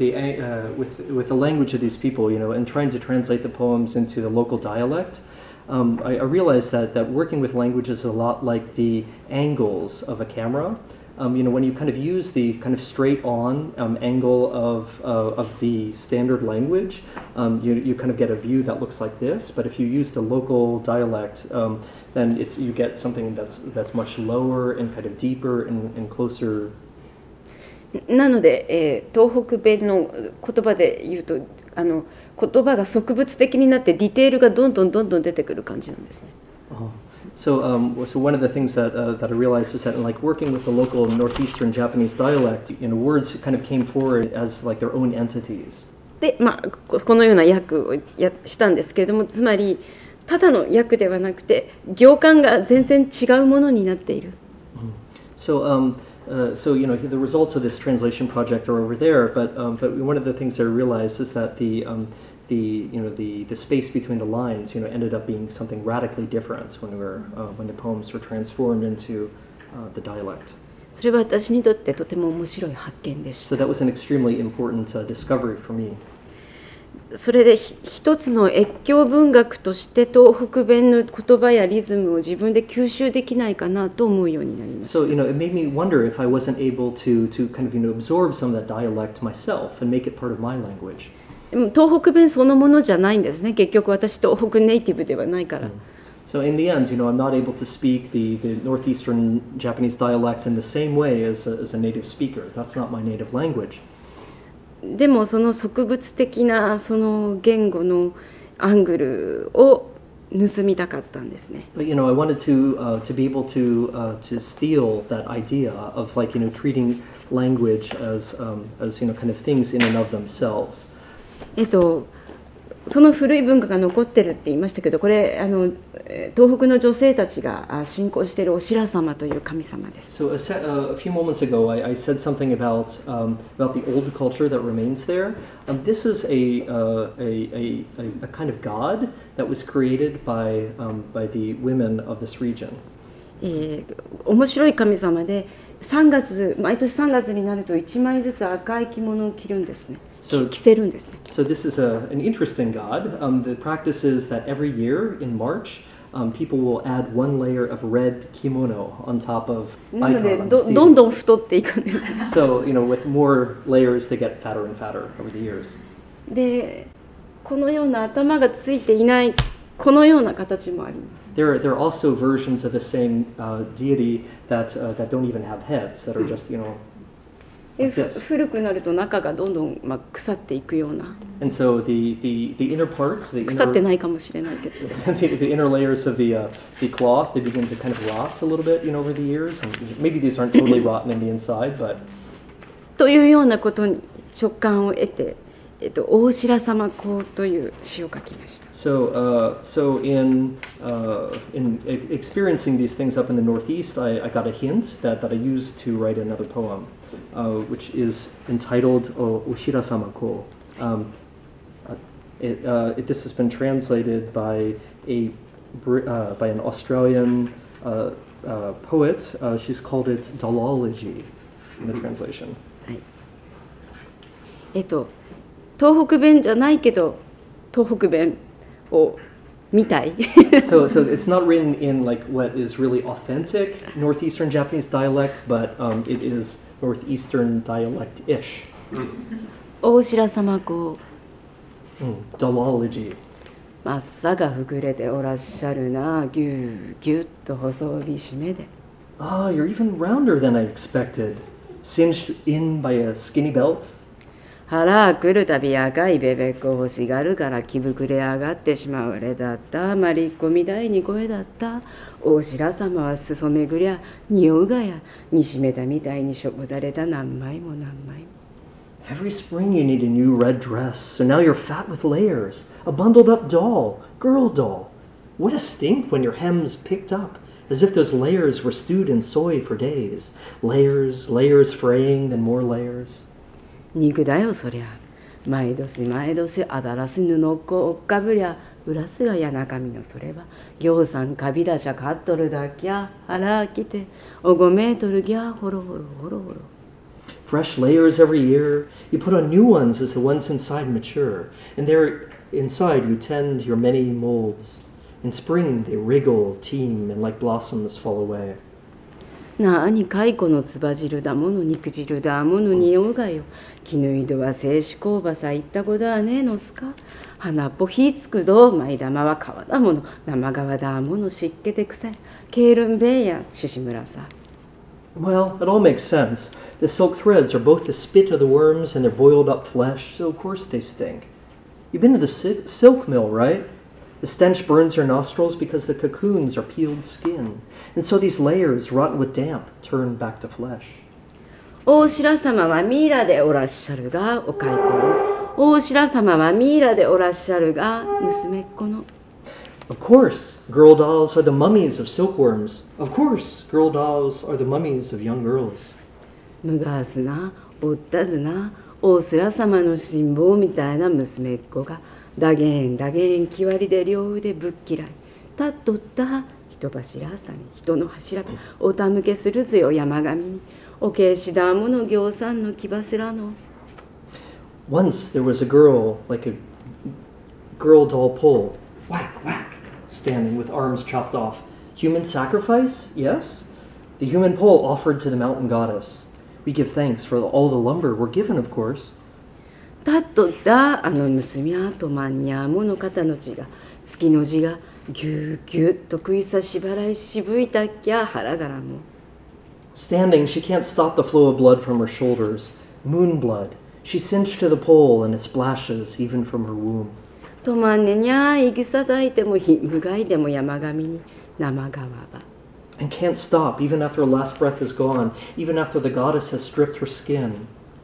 the language of these people, and trying to translate the poems into the local dialect, I realized that working with language is a lot like the angles of a camera. When you kind of use the kind of straight-on angle of the standard language, you kind of get a view that looks like this. But if you use the local dialect, then you get something that's much lower and kind of deeper and closer. なので、東北弁の言葉で言うと言葉が植物的になってディテールがどんどん出てくる感じなんですね。 So one of the things that I realized is that like working with the local northeastern Japanese dialect, words kind of came forward as like their own entities. で、このような訳をしたんですけれども、つまりただの訳ではなくて行間が全然違うものになっている。 So the results of this translation project are over there, but one of the things I realized is that the space between the lines ended up being something radically different when the poems were transformed into the dialect. それは私にとってとても面白い発見でした。 So that was an extremely important discovery for me. それで一つの越境文学として東北弁の言葉やリズムを自分で吸収できないかなと思うようになりました。 So it made me wonder if I wasn't able to kind of absorb some of that dialect myself and make it part of my language. 東北弁そのものじゃないんですね。結局私東北ネイティブではないから。 So in the end, I'm not able to speak the northeastern Japanese dialect in the same way as a native speaker. That's not my native language. でもその植物的なその言語のアングルを盗みたかったんですね。 But I wanted to be able to steal that idea of treating language as kind of things in and of themselves. その古い文化が残ってるって言いましたけど、これ東北の女性たちが信仰しているお白様という神様です。 So a few moments ago, I said something about the old culture that remains there. This is a kind of god that was created by the women of this region. 面白い神様で、毎年3月になると1枚ずつ赤い着物を着るんですね。着せるんですね。 So this is an interesting god. The practice is that every year in March, people will add one layer of red kimono on top of なのでどんどん太っていくんですね。 So, with more layers, they get fatter and fatter over the years. で、このような頭がついていないこのような形もあります。 There are also versions of the same deity that don't even have heads, that are just, like this. 古くなると中がどんどん腐っていくような。 And so the inner parts, 腐ってないかもしれないけど。 the inner layers of the cloth, they begin to kind of rot a little bit, over the years. And maybe these aren't totally rotten in the inside, but. というようなことに直感を得て、大白様講という詩を書きました。 So in experiencing these things up in the Northeast, I got a hint that I used to write another poem, which is entitled Oshirasama Ko. This has been translated by an Australian poet. She's called it Dollology in the translation. 東北弁じゃないけど東北弁をみたい。 so it's not written in like what is really authentic Northeastern Japanese dialect, but it is Northeastern dialect-ish. 大白様講。 Dollology. 真っさが膨れておらっしゃるな、ぎゅうぎゅっと細帯締めで。 Ah, you're even rounder than I expected. Singed in by a skinny belt. 腹来るたび赤いベベッコ欲しがるから気膨れ上がってしまう俺だった。まりっこみたいに声だった。大白様は裾めぐりゃ匂うがや。煮しめたみたいにしょぼだれた何枚も何枚も。 Every spring you need a new red dress, so now you're fat with layers. A bundled up doll, girl doll. What a stink when your hem's picked up, as if those layers were stewed in soy for days. Layers, layers fraying, then more layers. 肉だよそりゃ。毎年毎年あだらす布っこおっかぶりゃ。うらすがや中身のそれは。ぎょうさんかびだしゃかっとるだきゃ。腹きておごめとるぎゃ。ほろほろほろほろ。 Fresh layers every year. You put on new ones as the ones inside mature. And there inside you tend your many molds. In spring they wriggle, teem, and like blossoms fall away. なあに蚕のつば汁だもの肉汁だものにおがよ。絹井戸は静止工場さ行ったことはねえのすか。花っぽ火つくど舞玉は川だもの生川だもの湿気てくさい。ケールンベイや獅子村さ。 Well, it all makes sense. The silk threads are both the spit of the worms and their boiled up flesh, so of course they stink. You've been to the silk mill, right? The stench burns your nostrils because the cocoons are peeled skin, and so these layers, rotten with damp, turn back to flesh. 大白様はミイラでおらっしゃるがお蚕の。大白様はミイラでおらっしゃるが娘っ子の。 Of course, girl dolls are the mummies of silkworms. Of course, girl dolls are the mummies of young girls. むがずな、おったずな、大白様の辛抱みたいな娘っ子が、だげんだげんきわりで両腕ぶっきらい。たっとった人柱さに人の柱おたむけするずよ山上に。おけいしだもの行さんのきばすらの。 Once there was a girl, like a girl doll pole. Whack, whack.Standing with arms chopped off. Human sacrifice? Yes. The human pole offered to the mountain goddess. We give thanks for all the lumber we're given, of course. たっとったあの娘はとまんにゃもの肩の血が月の字がぎゅうぎゅっと食いさし払い渋いたっきゃ腹がらも。 Standing, she can't stop the flow of blood from her shoulders. Moon blood. She cinched to the pole and it splashes even from her womb. とまんねにゃいぎさだいてもひむがいでも山上に生川ば。 And can't stop even after her last breath is gone, even after the goddess has stripped her skin.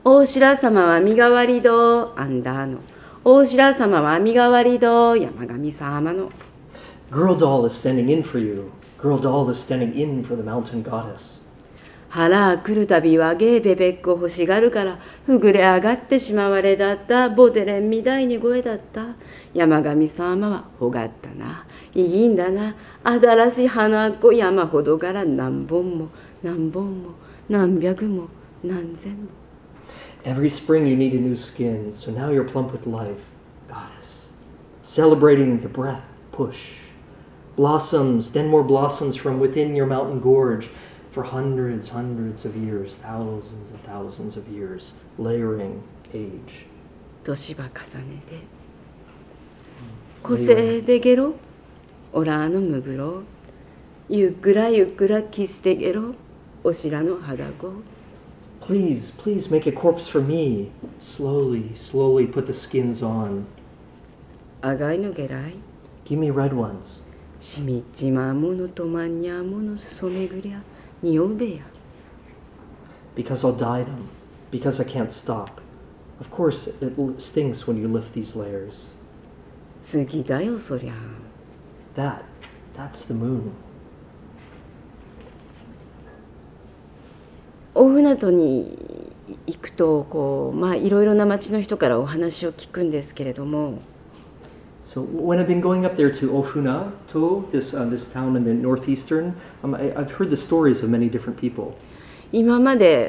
大白様は身代わりど、アンダーの。大白様は身代わりど、山神様の。 Girl doll is standing in for you. Girl doll is standing in for the mountain goddess. 腹来るたびはゲーベベック欲しがるからふぐれ上がってしまわれだったボテレンみたいに声だった山神様はほがったないいんだな新しい花っこ山ほどから何本も何本も何百も何千も Every spring you need a new skin, so now you're plump with life, goddess. Celebrating the breath, push. Blossoms, then more blossoms from within your mountain gorge for hundreds of years, thousands of years, layering age. 年ば重ねて個性でゲロオラのむぐろゆっくらゆっくらキスてゲロおしらの肌ご Please, please make a corpse for me. Slowly, slowly put the skins on. あがいのゲライ Give me red ones. しみっちまものとまんにゃものすそめぐりゃにおべや Because I'll dye them. Because I can't stop. Of course, it stinks when you lift these layers. 次だよそりゃ That's the moon. 大船渡に行くとこう、いろいろな町の人からお話を聞くんですけれども So when I've been going up there to Ofuna-to, this town in the northeastern, I've heard the stories of many different people. 今まで、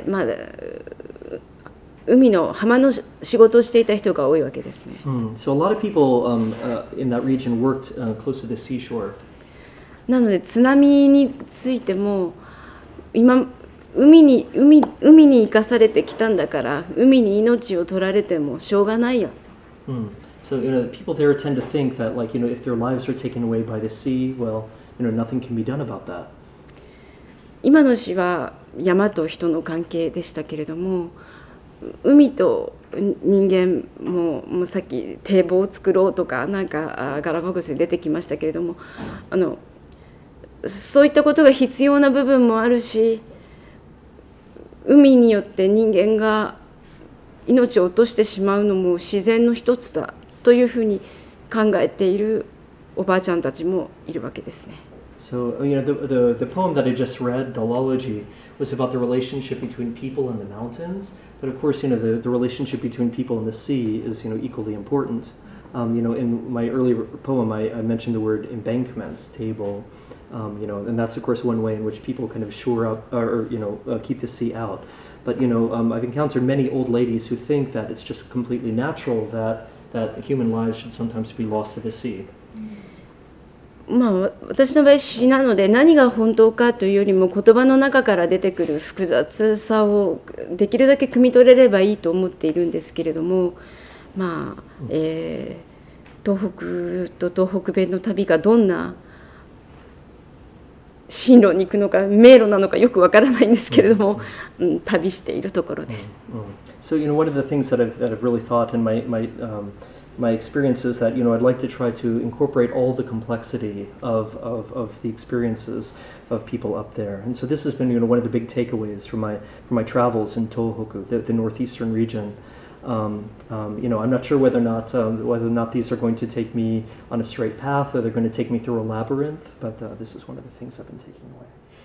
海の浜の仕事をしていた人が多いわけですね。 So a lot of people in that region worked close to the seashore. なので津波についても今海に生かされてきたんだから海に命を取られてもしょうがないよ。 So people there tend to think that if their lives are taken away by the sea, well, nothing can be done about that. 今の詩は山と人の関係でしたけれども、海と人間もさっき堤防を作ろうとかなんかガラパゴスに出てきましたけれども、そういったことが必要な部分もあるし、海によって人間が命を落としてしまうのも自然の一つだというふうに考えているおばあちゃんたちもいるわけですね。 So the poem that I just read, the Lology, was about the relationship between people and the mountains. But of course, the relationship between people and the sea is equally important. In my earlier poem, I mentioned the word embankments, table, and that's of course one way in which people kind of shore up or keep the sea out. But I've encountered many old ladies who think that it's just completely natural that human lives should sometimes be lost to the sea. 私の場合詩なので何が本当かというよりも言葉の中から出てくる複雑さをできるだけ汲み取れればいいと思っているんですけれども、東北と東北弁の旅がどんな進路に行くのか迷路なのかよくわからないんですけれども、旅しているところです。 So one of the things that I've really thought in my experience is that I'd like to try to incorporate all the complexity of the experiences of people up there, and so this has been one of the big takeaways from my travels in Tohoku, the northeastern region. I'm not sure whether or not these are going to take me on a straight path or they're going to take me through a labyrinth, but this is one of the things I've been taking away.